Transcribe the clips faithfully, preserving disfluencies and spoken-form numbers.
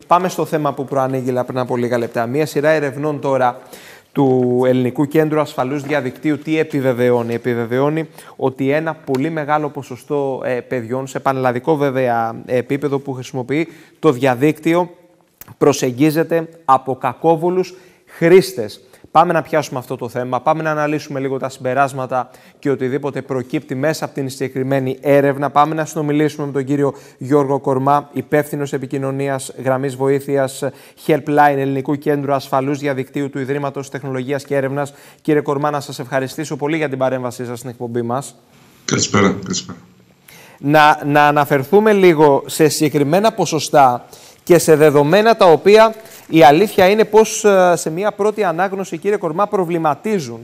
Πάμε στο θέμα που προανήγγειλα πριν από λίγα λεπτά. Μία σειρά ερευνών τώρα του Ελληνικού Κέντρου Ασφαλούς Διαδικτύου τι επιβεβαιώνει. Επιβεβαιώνει ότι ένα πολύ μεγάλο ποσοστό ε, παιδιών, σε πανελλαδικό βέβαια επίπεδο, που χρησιμοποιεί το διαδίκτυο, προσεγγίζεται από κακόβουλους χρήστες. Πάμε να πιάσουμε αυτό το θέμα, πάμε να αναλύσουμε λίγο τα συμπεράσματα και οτιδήποτε προκύπτει μέσα από την συγκεκριμένη έρευνα. Πάμε να συνομιλήσουμε με τον κύριο Γιώργο Κορμά, υπεύθυνος επικοινωνίας γραμμής βοήθειας Helpline Ελληνικού Κέντρου Ασφαλούς Διαδικτύου του Ιδρύματος Τεχνολογίας και Έρευνας. Κύριε Κορμά, να σας ευχαριστήσω πολύ για την παρέμβασή σας στην εκπομπή μας. Καλησπέρα. Καλησπέρα. Να, να αναφερθούμε λίγο σε συγκεκριμένα ποσοστά και σε δεδομένα τα οποία η αλήθεια είναι πως σε μια πρώτη ανάγνωση, κύριε Κορμά, προβληματίζουν.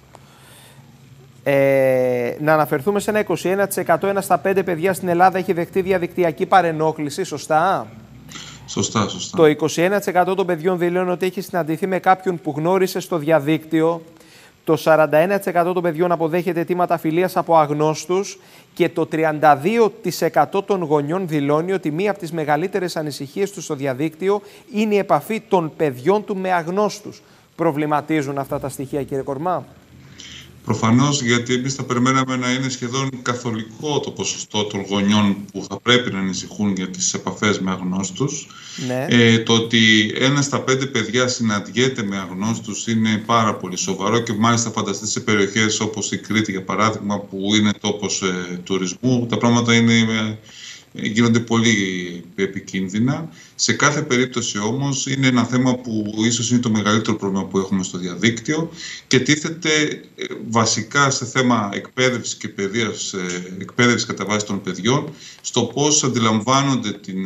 Ε, να αναφερθούμε σε ένα είκοσι ένα τοις εκατό, ένα στα πέντε παιδιά στην Ελλάδα έχει δεχτεί διαδικτυακή παρενόχληση, σωστά? Σωστά, σωστά. Το είκοσι ένα τοις εκατό των παιδιών δηλώνει ότι έχει συναντηθεί με κάποιον που γνώρισε στο διαδίκτυο. Το σαράντα ένα τοις εκατό των παιδιών αποδέχεται αιτήματα φιλίας από αγνώστους και το τριάντα δύο τοις εκατό των γονιών δηλώνει ότι μία από τις μεγαλύτερες ανησυχίες τους στο διαδίκτυο είναι η επαφή των παιδιών του με αγνώστους. Προβληματίζουν αυτά τα στοιχεία, κύριε Κορμά? Προφανώς, γιατί εμείς θα περιμέναμε να είναι σχεδόν καθολικό το ποσοστό των γονιών που θα πρέπει να ανησυχούν για τις επαφές με αγνώστους. Ναι. Ε, το ότι ένα στα πέντε παιδιά συναντιέται με αγνώστους είναι πάρα πολύ σοβαρό και μάλιστα φανταστείτε σε περιοχές όπως η Κρήτη, για παράδειγμα, που είναι τόπος ε, τουρισμού, τα πράγματα είναι... Ε, γίνονται πολύ επικίνδυνα. Σε κάθε περίπτωση όμως είναι ένα θέμα που ίσως είναι το μεγαλύτερο πρόβλημα που έχουμε στο διαδίκτυο και τίθεται βασικά σε θέμα εκπαίδευσης και παιδείας, εκπαίδευσης κατά βάση των παιδιών, στο πώς αντιλαμβάνονται την,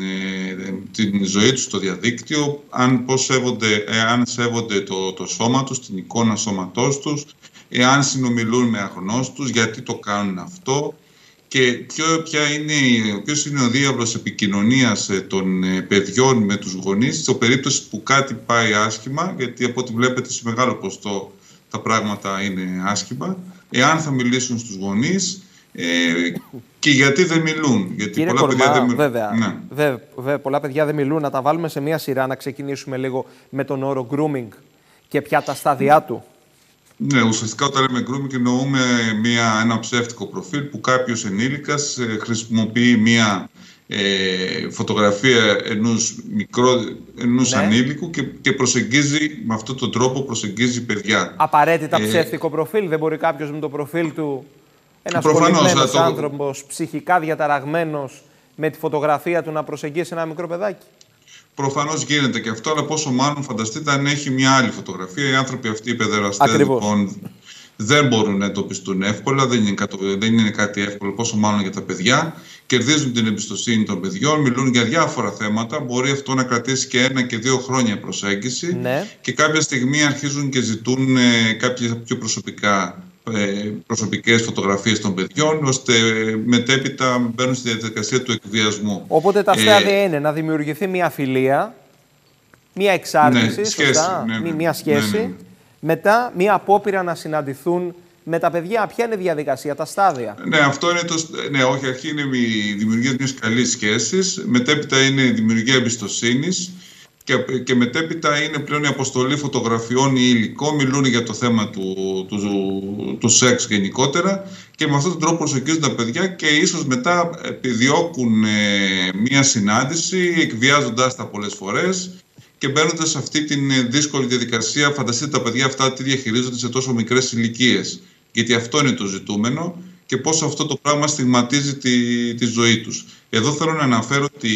την ζωή τους στο διαδίκτυο, αν, πώς σέβονται, αν σέβονται το, το σώμα τους, την εικόνα σώματός τους, εάν συνομιλούν με αγνώστους, γιατί το κάνουν αυτό. Και ποιο, ποια είναι, ποιος είναι ο διάβλος επικοινωνίας των παιδιών με τους γονείς σε περίπτωση που κάτι πάει άσχημα, γιατί από ό,τι βλέπετε σε μεγάλο ποστό τα πράγματα είναι άσχημα, εάν θα μιλήσουν στους γονείς ε, και γιατί δεν μιλούν. Γιατί Κύριε πολλά Κορμά, παιδιά δεν μιλούν. Βέβαια, ναι. βέβαια, βέβαια, πολλά παιδιά δεν μιλούν. Να τα βάλουμε σε μία σειρά, να ξεκινήσουμε λίγο με τον όρο grooming και ποια τα στάδια του. Ναι, ουσιαστικά όταν λέμε grooming εννοούμε μια, ένα ψεύτικο προφίλ που κάποιος ενήλικας ε, χρησιμοποιεί μια ε, φωτογραφία ενός, μικρό, ενός ναι. ανήλικου και, και προσεγγίζει, με αυτόν τον τρόπο προσεγγίζει παιδιά. Απαραίτητα ε, ψεύτικο προφίλ, δεν μπορεί κάποιος με το προφίλ του, ένας κολλημένος το... άνθρωπος, ψυχικά διαταραγμένος, με τη φωτογραφία του να προσεγγίσει ένα μικρό παιδάκι? Προφανώς γίνεται και αυτό, αλλά πόσο μάλλον φανταστείτε αν έχει μια άλλη φωτογραφία. Οι άνθρωποι αυτοί, οι παιδεραστές, λοιπόν, δεν μπορούν να εντοπιστούν εύκολα, δεν είναι, κάτι, δεν είναι κάτι εύκολο, πόσο μάλλον για τα παιδιά. Κερδίζουν την εμπιστοσύνη των παιδιών, μιλούν για διάφορα θέματα. Μπορεί αυτό να κρατήσει και ένα και δύο χρόνια προσέγγιση. Ναι. Και κάποια στιγμή αρχίζουν και ζητούν ε, κάποια πιο προσωπικά. προσωπικές φωτογραφίες των παιδιών, ώστε μετέπειτα μπαίνουν στη διαδικασία του εκβιασμού. Οπότε τα στάδια ε, είναι να δημιουργηθεί μια φιλία, μια εξάρτηση, ναι, σχέση, σωστά, ναι, ναι, μια σχέση, ναι, ναι. μετά μια απόπειρα να συναντηθούν με τα παιδιά. Ποια είναι η διαδικασία, τα στάδια? Ναι, αυτό είναι το. Ναι, όχι, αρχή είναι η δημιουργία μιας καλής σχέσης, μετέπειτα είναι η δημιουργία εμπιστοσύνης. Και, και μετέπειτα είναι πλέον η αποστολή φωτογραφιών ή υλικό, μιλούν για το θέμα του, του, του, του σεξ γενικότερα και με αυτόν τον τρόπο προσεγγίζουν τα παιδιά και ίσως μετά επιδιώκουν ε, μία συνάντηση, εκβιάζοντάς τα πολλές φορές και μπαίνοντας σε αυτή την δύσκολη διαδικασία. Φανταστείτε τα παιδιά αυτά τι διαχειρίζονται σε τόσο μικρές ηλικίες, γιατί αυτό είναι το ζητούμενο και πώς αυτό το πράγμα στιγματίζει τη, τη ζωή τους. Εδώ θέλω να αναφέρω ότι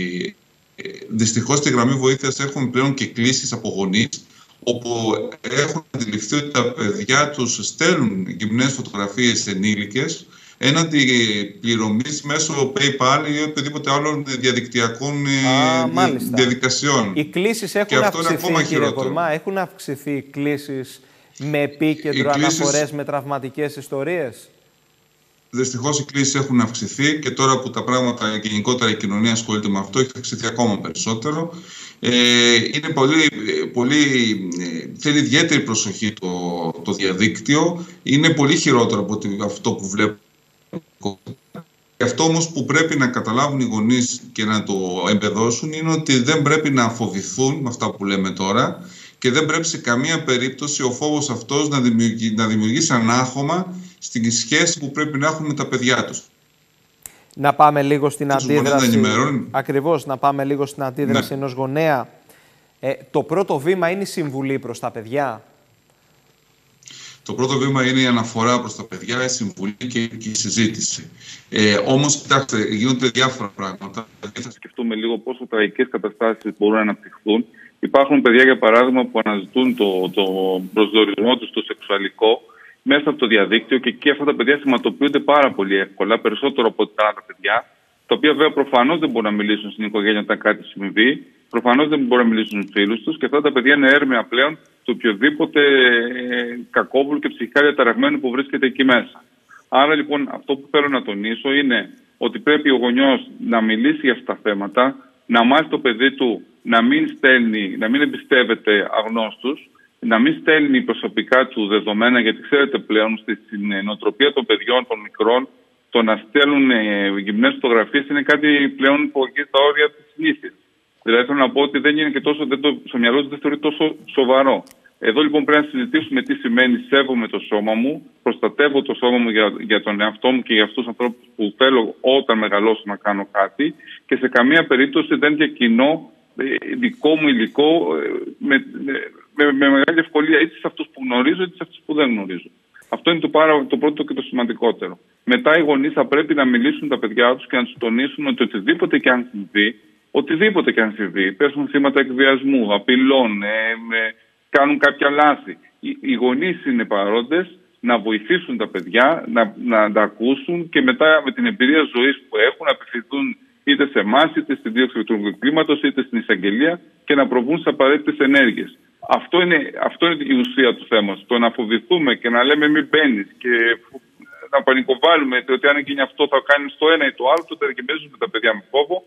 δυστυχώς στη γραμμή βοήθειας έχουν πλέον και κλήσεις από γονείς, όπου έχουν αντιληφθεί ότι τα παιδιά τους στέλνουν γυμνές φωτογραφίες ενήλικες έναντι πληρωμής μέσω PayPal ή οποιοδήποτε άλλων διαδικτυακών Α, διαδικασιών. Οι κλήσεις έχουν αυξηθεί, κύριε Κορμά, έχουν αυξηθεί οι κλήσεις με επίκεντρο κλήσεις... αναφορές με τραυματικές ιστορίες? Δυστυχώς οι κλήσεις έχουν αυξηθεί και τώρα που τα πράγματα και γενικότερα η κοινωνία ασχολείται με αυτό, έχει αυξηθεί ακόμα περισσότερο. Ε, είναι πολύ, πολύ, θέλει ιδιαίτερη προσοχή το, το διαδίκτυο. Είναι πολύ χειρότερο από αυτό που βλέπουμε. Αυτό όμως που πρέπει να καταλάβουν οι γονείς και να το εμπεδώσουν είναι ότι δεν πρέπει να φοβηθούν με αυτά που λέμε τώρα και δεν πρέπει σε καμία περίπτωση ο φόβος αυτός να δημιουργήσει, να δημιουργήσει ανάχωμα στην σχέση που πρέπει να έχουν με τα παιδιά τους. Να πάμε λίγο στην αντίδραση. Να Ακριβώς, να πάμε λίγο στην αντίδραση ναι. ενός γονέα. Ε, το πρώτο βήμα είναι η συμβουλή προς τα παιδιά. Το πρώτο βήμα είναι η αναφορά προς τα παιδιά, η συμβουλή και η συζήτηση. Ε, όμως, κοιτάξτε, γίνονται διάφορα πράγματα. Θα σκεφτούμε λίγο πόσο τραγικές καταστάσεις μπορούν να αναπτυχθούν. Υπάρχουν παιδιά, για παράδειγμα, που αναζητούν το, το προσδιορισμό τους στο σεξουαλικό μέσα από το διαδίκτυο και εκεί αυτά τα παιδιά θυματοποιούνται πάρα πολύ εύκολα, περισσότερο από τα άλλα παιδιά, τα οποία βέβαια προφανώς δεν μπορούν να μιλήσουν στην οικογένεια όταν κάτι συμβεί, προφανώς δεν μπορούν να μιλήσουν στους φίλους τους και αυτά τα παιδιά είναι έρμεα πλέον του οποιοδήποτε ε, κακόβουλου και ψυχικά διαταραγμένου που βρίσκεται εκεί μέσα. Άρα λοιπόν αυτό που θέλω να τονίσω είναι ότι πρέπει ο γονιός να μιλήσει για αυτά τα θέματα, να μάθει το παιδί του να μην στέλνει, να μην εμπιστεύεται αγνώστους, να μην στέλνει προσωπικά του δεδομένα, γιατί ξέρετε πλέον στην νοοτροπία των παιδιών, των μικρών, το να στέλνουν ε, γυμνές φωτογραφίες είναι κάτι πλέον που αγγίζει τα όρια της συνήθειας. Δηλαδή θέλω να πω ότι δεν είναι και τόσο, δεν το, στο μυαλό του δεν θεωρεί τόσο σοβαρό. Εδώ λοιπόν πρέπει να συζητήσουμε τι σημαίνει σέβομαι το σώμα μου, προστατεύω το σώμα μου για, για τον εαυτό μου και για αυτούς τους ανθρώπους που θέλω όταν μεγαλώσω να κάνω κάτι και σε καμία περίπτωση δεν διακινώ ε, δικό μου υλικό ε, με, με, με, με μεγάλη ευκολία είτε σε αυτούς που γνωρίζω είτε σε αυτούς που δεν γνωρίζω. Αυτό είναι το, πάρα, το πρώτο και το σημαντικότερο. Μετά οι γονείς θα πρέπει να μιλήσουν τα παιδιά τους και να τους τονίσουν ότι οτιδήποτε και αν συμβεί, οτιδήποτε και αν συμβεί, πέσουν θύματα εκβιασμού, απειλών, ε, ε, κάνουν κάποια λάθη. Οι, οι γονείς είναι παρόντες να βοηθήσουν τα παιδιά, να, να τα ακούσουν και μετά με την εμπειρία ζωής που έχουν να απευθυνθούν είτε σε εμάς, είτε στην δίωξη του κλίματος, είτε στην εισαγγελία και να προβούν στις απαραίτητες ενέργειες. Αυτό είναι, αυτό είναι η ουσία του θέματος. Το να φοβηθούμε και να λέμε μην μπαίνεις και να πανικοβάλλουμε ότι αν γίνει αυτό θα κάνει το ένα ή το άλλο, τότε γεμίζουμε τα παιδιά με φόβο.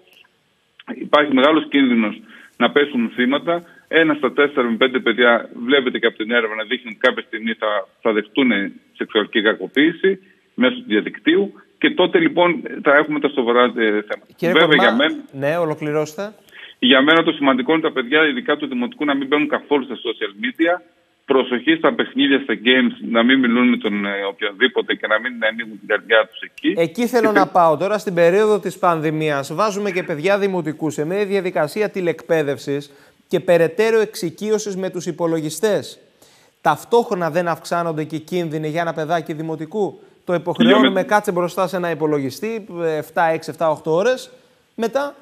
Υπάρχει μεγάλος κίνδυνος να πέσουν θύματα. Ένα στα τέσσερα με πέντε παιδιά, βλέπετε και από την έρευνα, να δείχνει ότι κάποια στιγμή θα, θα δεχτούν σεξουαλική κακοποίηση μέσω του διαδικτύου και τότε λοιπόν θα έχουμε τα σοβαρά θέματα. Κύριε Βέβαια, Κορμά, για μένα, ναι, ολοκληρώστε. Για μένα το σημαντικό είναι τα παιδιά, ειδικά του δημοτικού, να μην μπαίνουν καθόλου στα social media. Προσοχή στα παιχνίδια, στα games, να μην μιλούν με τον ε, οποιοδήποτε και να μην ανοίγουν την καρδιά τους εκεί. Εκεί θέλω και να πάω. Τώρα στην περίοδο της πανδημίας βάζουμε και παιδιά δημοτικού σε μια διαδικασία τηλεκπαίδευσης και περαιτέρω εξοικείωσης με τους υπολογιστές. Ταυτόχρονα δεν αυξάνονται και οι κίνδυνοι για ένα παιδάκι δημοτικού. Το υποχρεώνουμε, με... κάτσε μπροστά σε ένα υπολογιστή επτά, έξι, επτά, οκτώ ώρες. Μετά.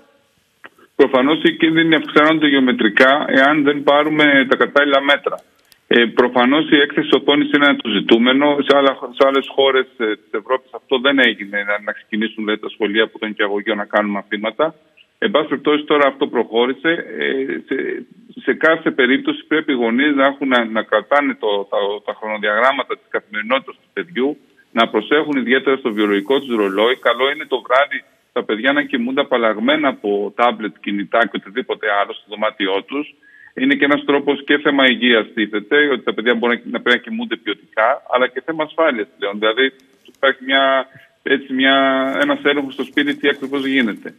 Προφανώς οι κίνδυνοι αυξάνονται γεωμετρικά εάν δεν πάρουμε τα κατάλληλα μέτρα. Ε, προφανώς η έκθεση οθόνης είναι ένα το ζητούμενο. Σε, άλλα, σε άλλες χώρες ε, της Ευρώπης αυτό δεν έγινε, να, να ξεκινήσουν δηλαδή, τα σχολεία από τον νηπιαγωγείο να κάνουν μαθήματα. Εν πάση περιπτώσει τώρα αυτό προχώρησε. Ε, σε, σε κάθε περίπτωση πρέπει οι γονείς να, έχουν, να, να κρατάνε το, τα, τα χρονοδιαγράμματα της καθημερινότητας του παιδιού, να προσέχουν ιδιαίτερα στο βιολογικό τους ρολόι. Καλό είναι το βράδυ τα παιδιά να κοιμούνται απαλλαγμένα από τάμπλετ, κινητά και οτιδήποτε άλλο στο δωμάτιό τους. Είναι και ένας τρόπος και θέμα υγείας τίθεται, ότι τα παιδιά μπορούν να πρέπει να κοιμούνται ποιοτικά, αλλά και θέμα ασφάλειας πλέον. Δηλαδή υπάρχει μια, έτσι μια, ένας έλεγχος στο σπίτι τι ακριβώς γίνεται.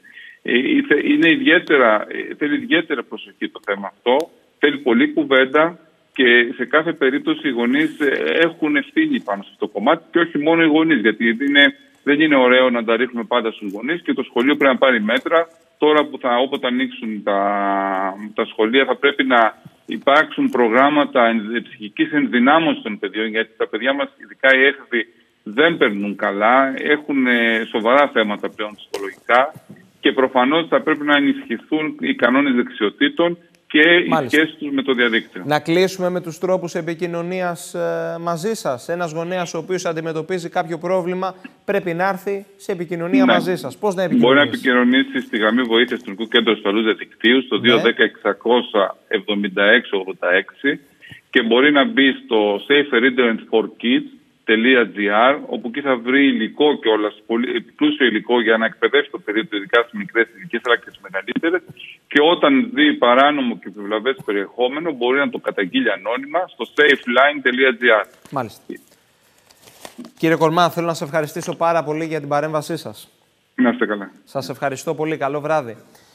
Είναι ιδιαίτερα, θέλει ιδιαίτερα προσοχή το θέμα αυτό, θέλει πολλή κουβέντα και σε κάθε περίπτωση οι γονείς έχουν ευθύνη πάνω σε αυτό το κομμάτι και όχι μόνο οι γονείς, γιατί είναι, δεν είναι ωραίο να τα ρίχνουμε πάντα στους γονείς και το σχολείο πρέπει να πάρει μέτρα. Τώρα που θα, όποτε ανοίξουν τα, τα σχολεία θα πρέπει να υπάρξουν προγράμματα ψυχικής ενδυνάμωσης των παιδιών, γιατί τα παιδιά μας, ειδικά οι έφηβοι, δεν περνούν καλά, έχουν σοβαρά θέματα πλέον ψυχολογικά και προφανώς θα πρέπει να ενισχυθούν οι κανόνες δεξιοτήτων και Μάλιστα. οι σχέσεις τους με το διαδίκτυο. Να κλείσουμε με τους τρόπους επικοινωνίας ε, μαζί σας. Ένας γονέας ο οποίος αντιμετωπίζει κάποιο πρόβλημα πρέπει να έρθει σε επικοινωνία ναι. μαζί σας. Πώς να επικοινωνήσει? Μπορεί να επικοινωνήσει στη γραμμή βοήθειας του Εθνικού Κέντρου Ασφαλούς Διαδικτύου στο δύο ένα μηδέν εξακόσια εβδομήντα έξι ογδόντα έξι και μπορεί να μπει στο safer internet for kids τελεία τζι άρ, όπου εκεί θα βρει υλικό κιόλας, πολύ πλούσιο υλικό για να εκπαιδεύσει το παιδί του, ειδικά στις μικρές ηλικίες αλλά και στις μεγαλύτερες. Και όταν δει παράνομο και επιβλαβές περιεχόμενο, μπορεί να το καταγγείλει ανώνυμα στο safeline τελεία τζι άρ. Μάλιστα. Κύριε Κορμά, θέλω να σας ευχαριστήσω πάρα πολύ για την παρέμβασή σας. Να είστε καλά. Σας ευχαριστώ πολύ. Καλό βράδυ.